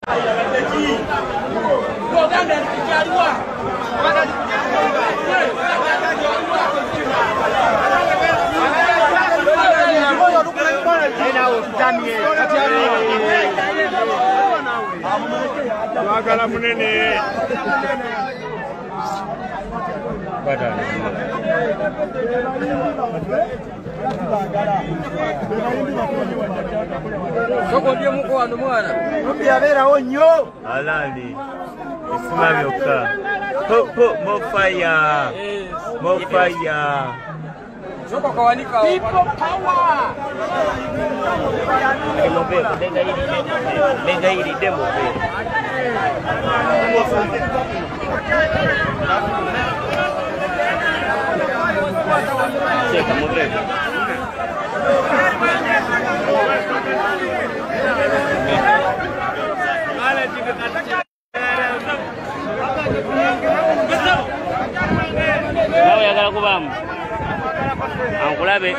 Soko ndiye muko wanu mwana. Mpya vera onyo. Alali. Isimame oka. More fire. More fire. Soko kawanika. People power. Lenga hili demo vile. Cheka mrefu. Kau yang kalau kubam, aku labe.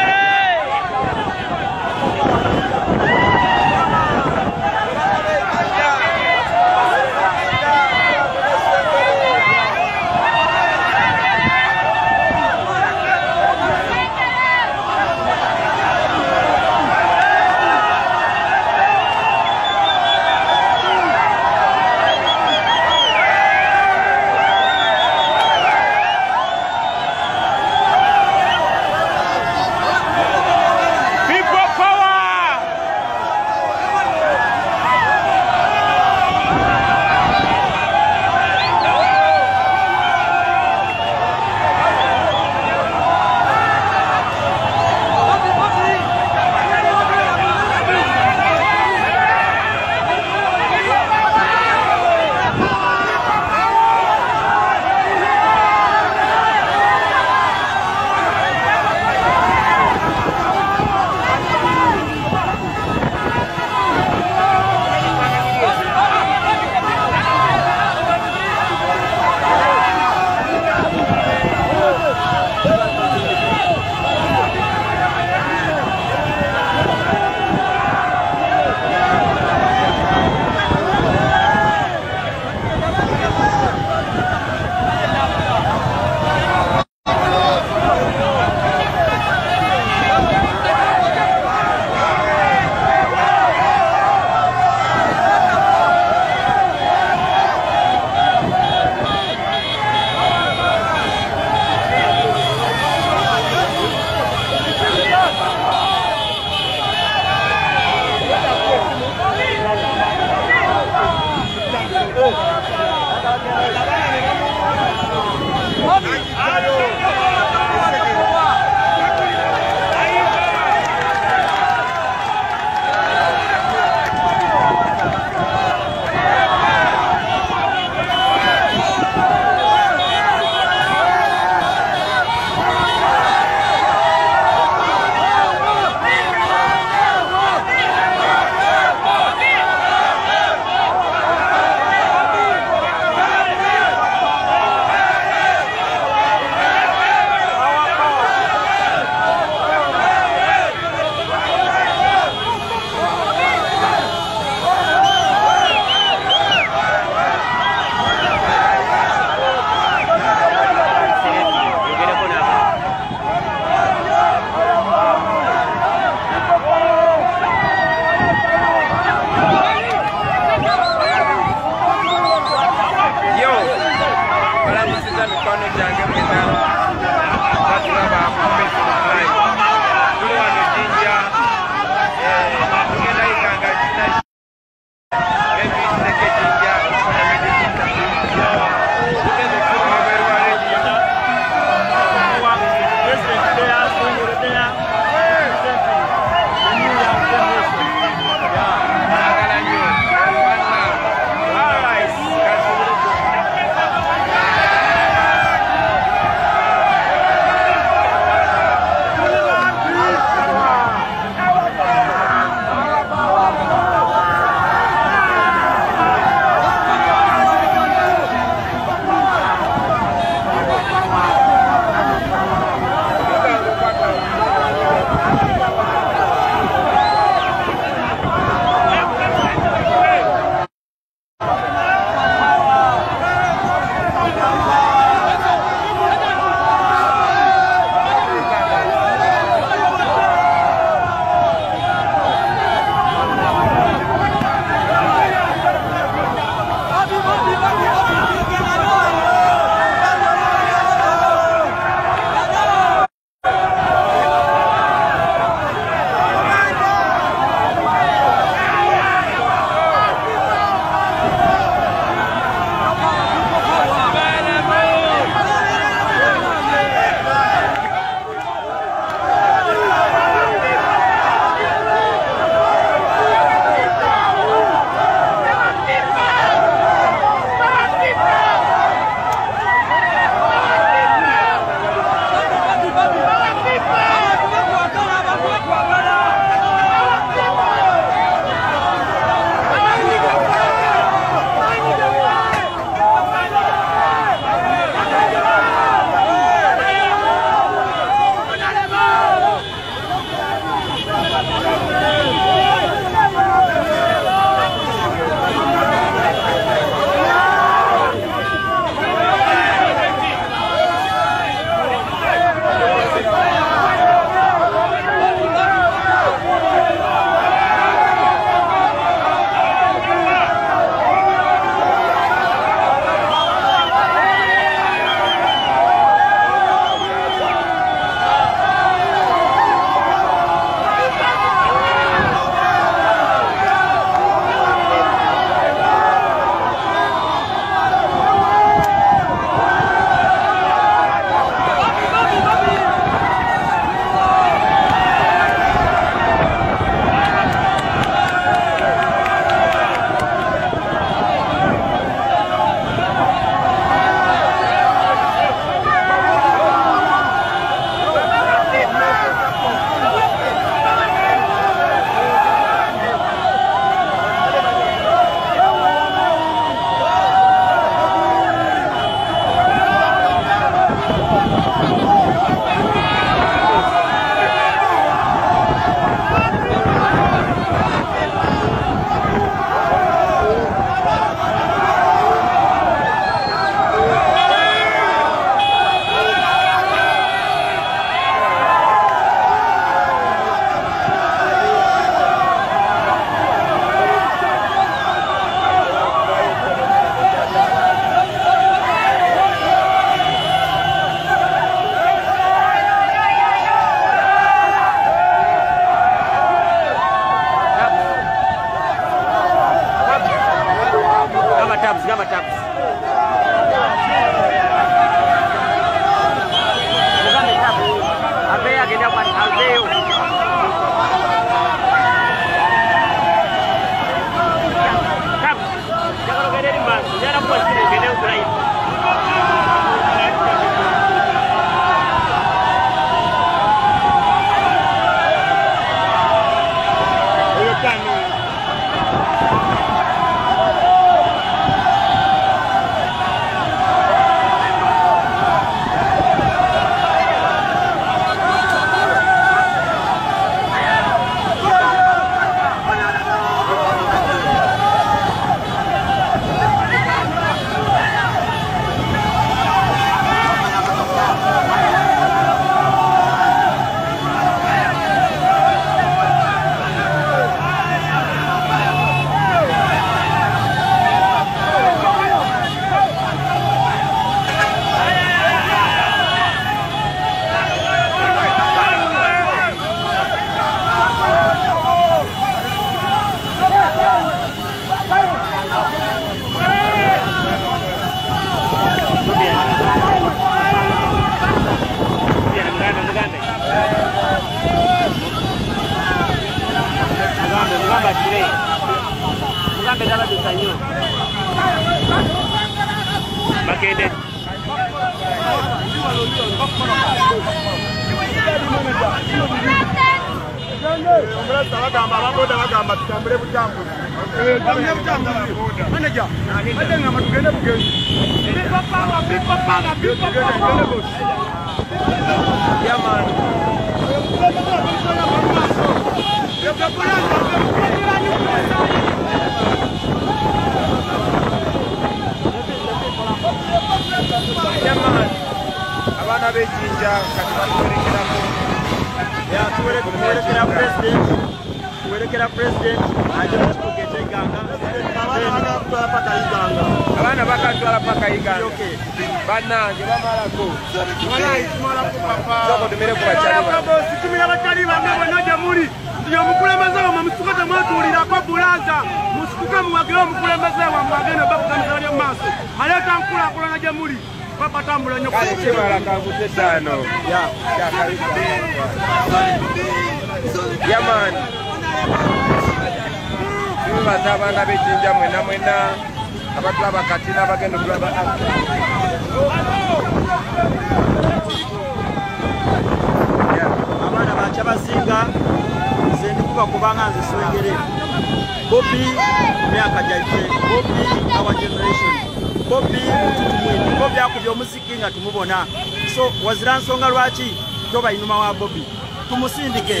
Bobby, myaka jaife, Bobby, our generation. Bobby, mututumwini. Bobby akubya omuziki nga tumubona. So, wazira nsonga lwaki toba inuma wa Bobby. Tumusindike.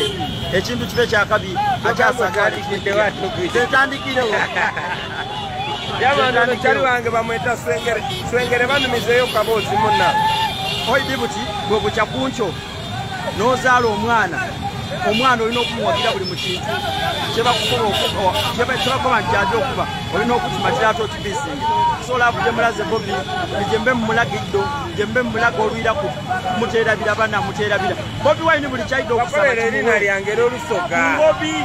ekintu kibe kyakabi akyasagatandikire Yamano chali wange bamweta swengere banumizeyo kabozi munna. Oidibuti bwe bucha kuncho nozaala omwana olina okumuwagira buli mu kintu kyebakoba nti aja okuba olina okukimatira ate okibisinga sobola kuje mulaze Bobi jembe mumulagiddo jembe mumulaga olwira muteerabira bana muteerabira Bobi Wine buli kyaidde okusaba erina lyange olusoga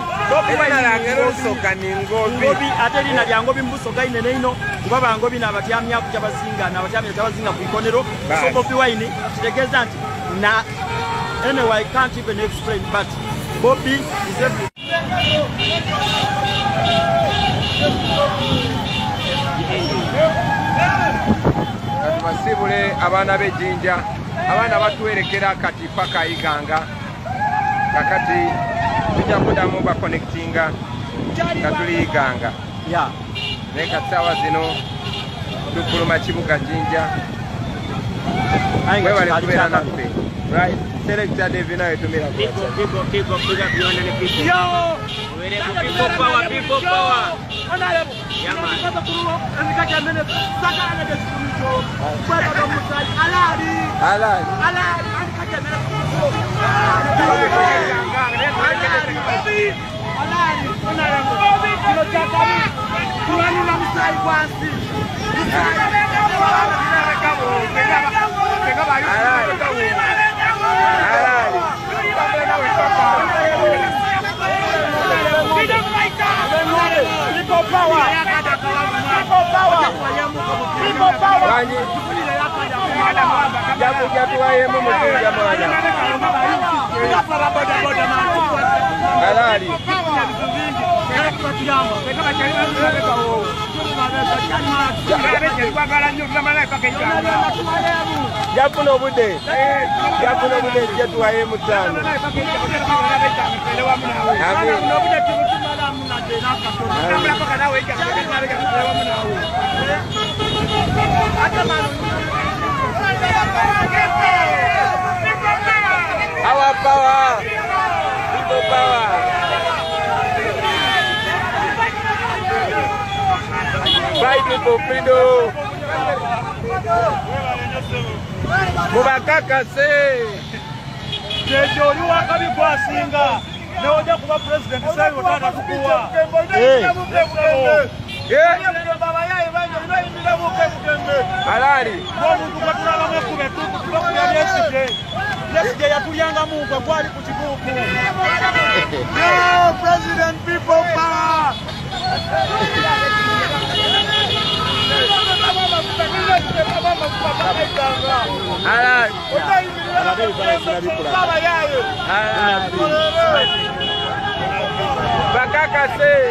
Ngobi ate erina lya Ngobi mbusoga inene ino kuba bangobi n'abatyamyaku kyabazinga ku ikonero so Bobi Wine kitegeeza nti na anyway, I can't even explain, but Bobi is everything. Basibule abana b'ejjinja abana batuwerekera kati paka iganga kakati tujja kudamu bakonectinga nga tuli iganga neka sawa zino tukuluma kibuga Jinja webale kubeera naffe right selector Devina etumira people big up beyond the people yo where people power yeah man Yapuna obude jetuwaye mutano our power, people power. Fighting for freedom. Mubakaka se. Jejoli wakabi kwa singa. Neoja kuba president sasa utata kukuwa. Alari. Omuntu katulaba mukube tukuba yesigye. Yesigye yatulyanga mungu kwali ku kigugu. Yo president people power. Alari. Bakaka se.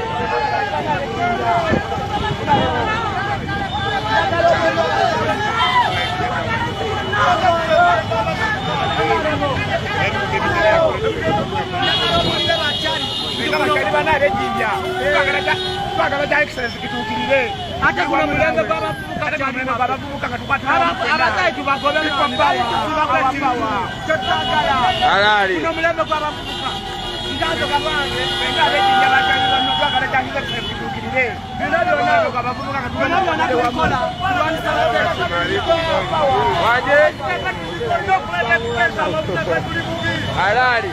Alari.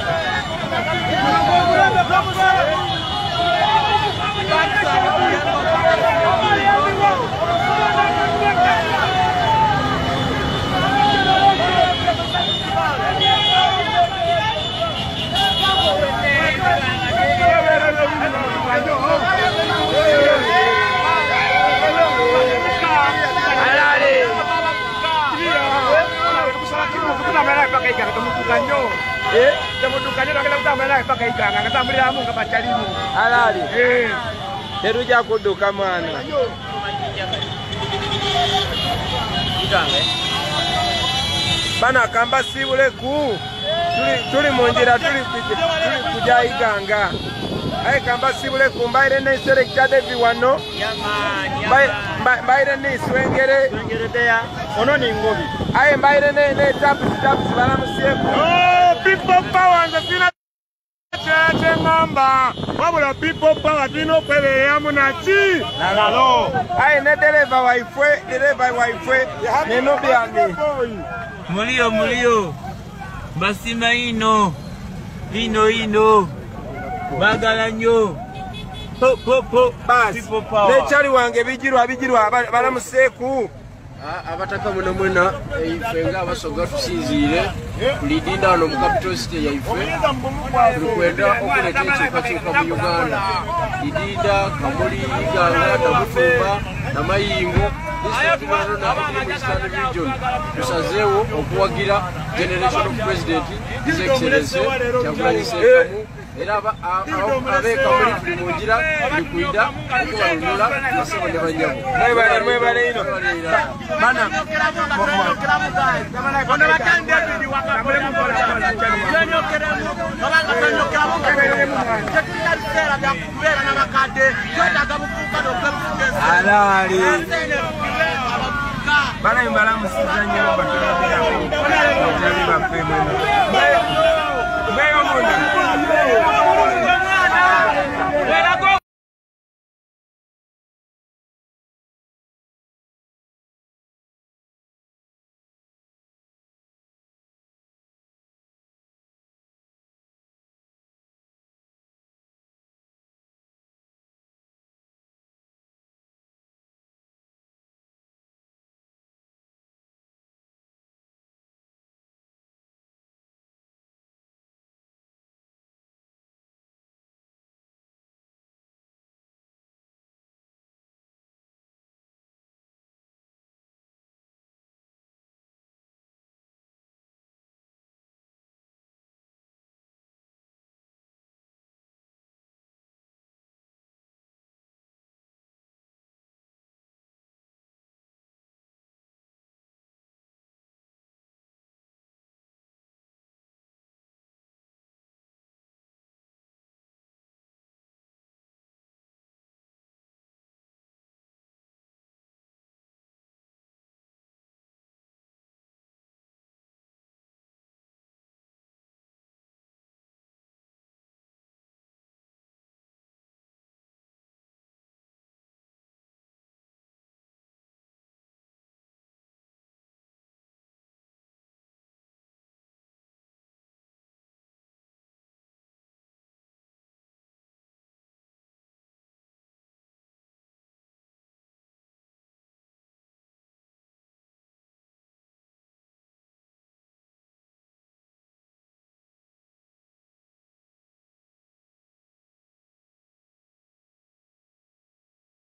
Alali. Teruja kuduka mwana. Bana kamba sibule ku. Tuli munjira tuli kuja iganga. Aye kamba sibule ku mbaire ne selector Devi wano. Mbaire ne swengere Deya. Ono ni Ngobi. Aye mbaire ne taps balamusieko. Oh, people power and the ngamba wabula people power tulina okwebereramu naki nalo ayi ne dereva waifwe nenobyani mulio basima ino bagala nnyo nekyali wange bijirwa balamuseeku abataka mwena ife nga abasoga tusinziire tulidinda wano mu capital city yaife tulikwenda okuleta enkyukakyuka mu Uganda lidinda Kamuli Iganga Namutumba Namayingo region tusazeewo okuwagira generation of president his excellency Kyagulanyi Ssentamu era abeeka muri tuli mu ngira tuli kwida okubalunula basebo ne banyabo mwebale ino bana alali bana imbala musiza nnyo batulabira